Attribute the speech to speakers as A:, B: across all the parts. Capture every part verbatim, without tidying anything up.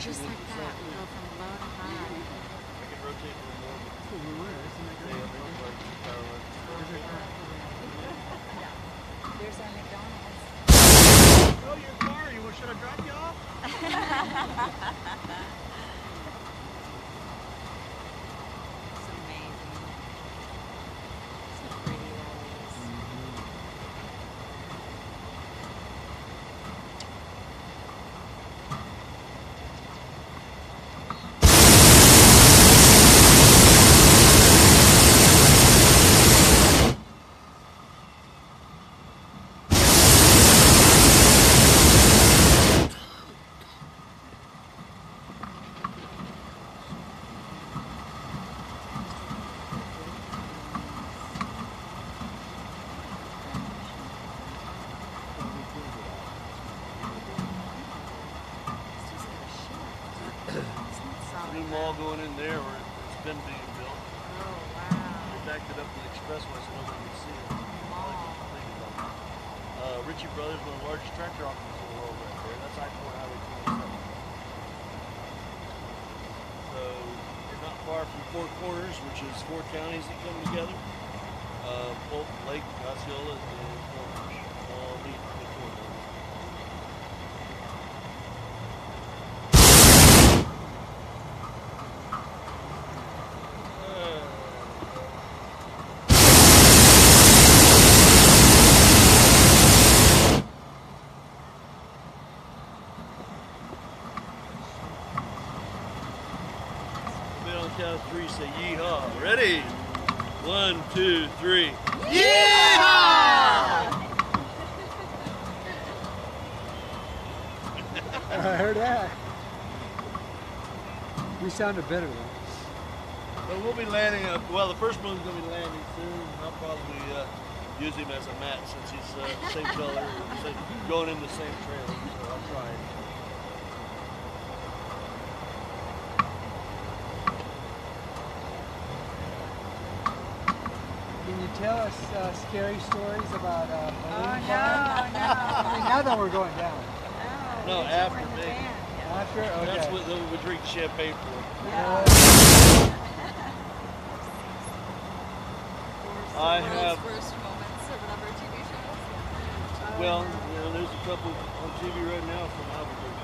A: Just like that, we go from low to high.
B: I can rotate a little more.
C: That's what we were. That's what
B: Yeah, it looks like power lines.
A: There's our McDonald's.
B: Oh, your car. You should have dropped you off?
A: It's amazing. So pretty that is.
B: New mall going in there where it's been being built.
A: Oh, wow.
B: They backed it up to the expressway so nobody can see it.
A: Mall.
B: Uh, Ritchie Brothers, one of the largest tractor auctions in the world right there. That's I four Highway twenty-seven. So we're not far from Four Corners, which is four counties that come together. Uh, Polk, Lake, Osceola, and Corners all meet in the corner. Count of three, say yeehaw. Ready? One, two, three.
C: Yeehaw! I heard that. We sounded better though.
B: But we'll be landing up. Well, the first one's going to be landing soon. I'll probably uh, use him as a mat since he's uh, the same color, same, going in the same trailer. So I'll try it.
C: Can you tell us uh, scary stories about uh,
A: Oh,
C: balloon
A: no,
C: flying?
A: no.
C: I mean, now that we're going down.
A: No,
B: No,
A: we
B: after
A: were in the
B: me.
A: van, yeah.
C: After? Okay.
B: That's what we would drink champagne for.
A: Yeah.
B: I
D: World's
B: have,
D: worst moments or whatever T V shows.
B: well, you know, there's a couple on T V right now from Albuquerque.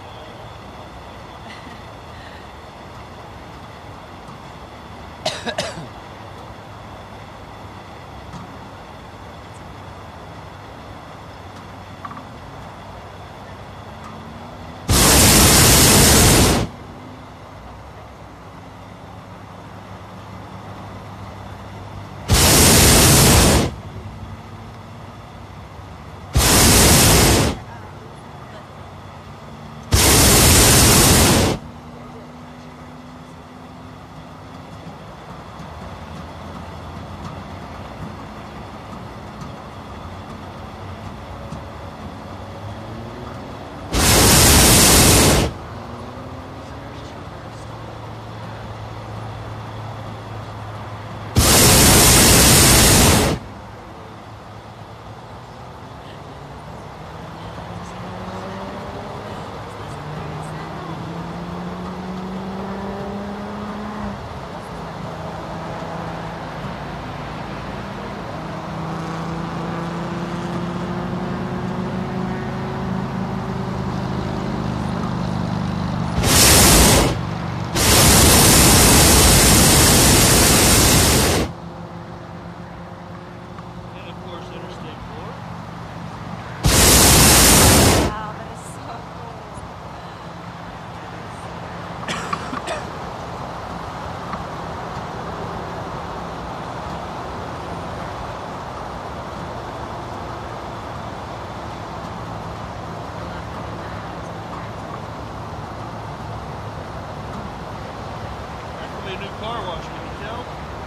B: car wash, can you tell?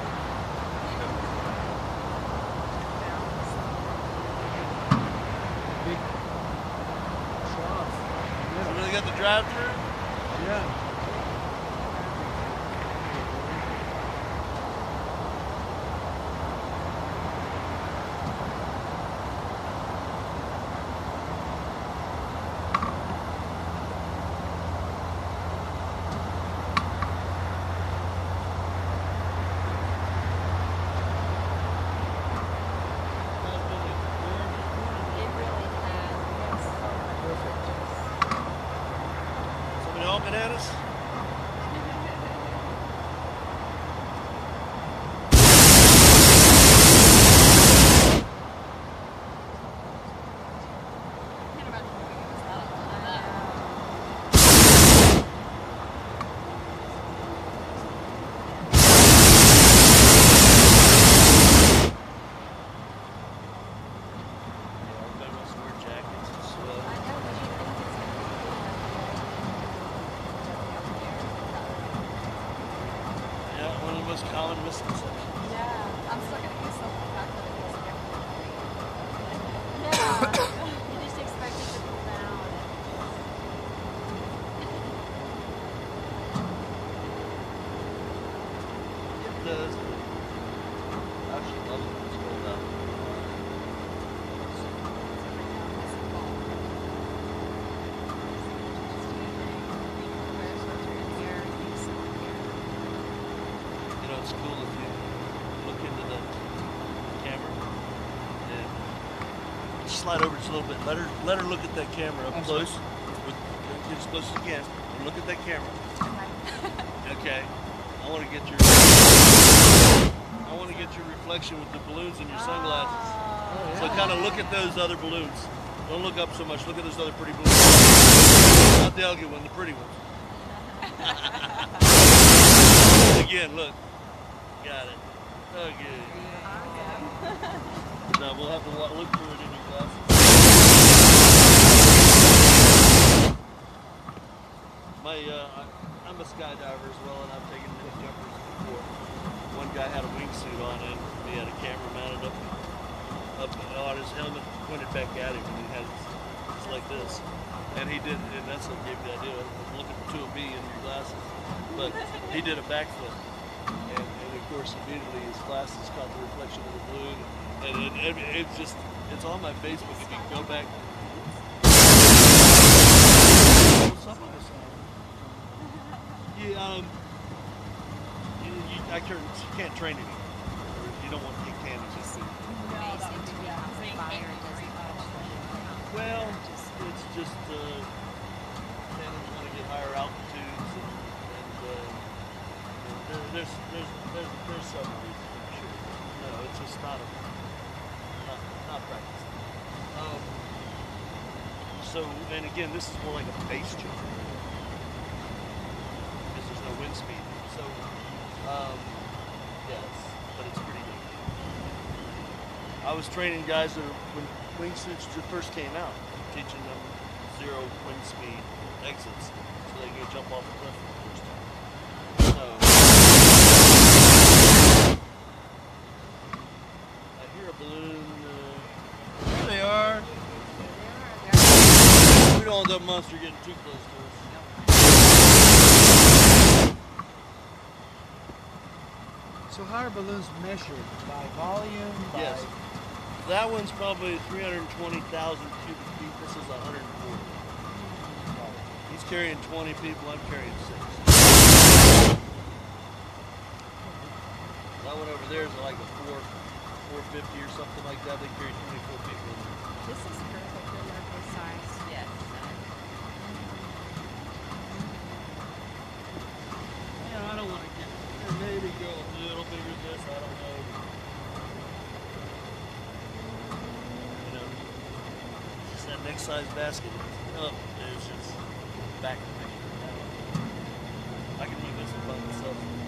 C: Big trough.
B: You really got the drive-through?
C: Yeah.
B: talking at us.
D: Can't imagine moving in this loud like that.
B: Yeah, everybody wants to wear jackets and
A: I
B: sweaters.
A: know, but you think it's gonna be
B: Yeah, one of the most common misconceptions.
D: Yeah, I'm still getting used to the fact that it was definitely
A: Yeah. You just expect it to cool down.
B: It does. I actually love it when it's cold out. You know, it's cool if you look into the camera and slide over just a little bit. Let her let her look at that camera up
C: I'm
B: close. With, get as close as you can. And look at that camera. Okay. I want to get your I want to get your reflection with the balloons in your sunglasses.
C: Oh,
B: So
C: yeah.
B: kind of look at those other balloons. Don't look up so much. Look at those other pretty balloons. Not the ugly one, the pretty ones. Again, look. Got it. Okay. Now we'll have to wa- look through it in your glasses. My, uh, I- I'm a skydiver as well, and I've taken many jumpers before. One guy had a wingsuit on, and he had a camera mounted up, up on his helmet, pointed back at him, and he had it it's like this. And he did, and that's what gave me the idea. I'm looking for two of me in your glasses, but he did a backflip, and, and of course immediately his glasses caught the reflection of the balloon, and it, it, it's just it's on my Facebook. If you go back, some of us are. Yeah, um, you, you, I can't, you can't train it. You don't want to get candies just food.
A: Amazing to be on the fire and doesn't
B: Well, it's just uh, tannins want to get higher altitudes, and, and uh, there, there's there's there's there's some reasons, I'm sure. No, it's just not a not not practice. Um, so, and again, this is more like a base jump because there's no wind speed. So, um, yes, but it's pretty neat. I was training guys that are, when wingsuits just first came out, teaching them zero wind speed exits so they can jump off the cliff for the first time. So, I hear a balloon. Uh, there they are. We don't want that monster getting too close to us.
C: So how are balloons measured? By volume? By...
B: Yes. That one's probably three hundred twenty thousand cubic feet. This is one hundred forty. He's carrying twenty people. I'm carrying six. That one over there is like a four, four fifty or something like that. They carry twenty-four people.
A: This is perfect for local size. Yes.
B: Yeah, I don't want to get. Maybe go a little bigger than this. I don't know. You know, just that next size basket. Oh, it's just back to me. I can move this one by myself.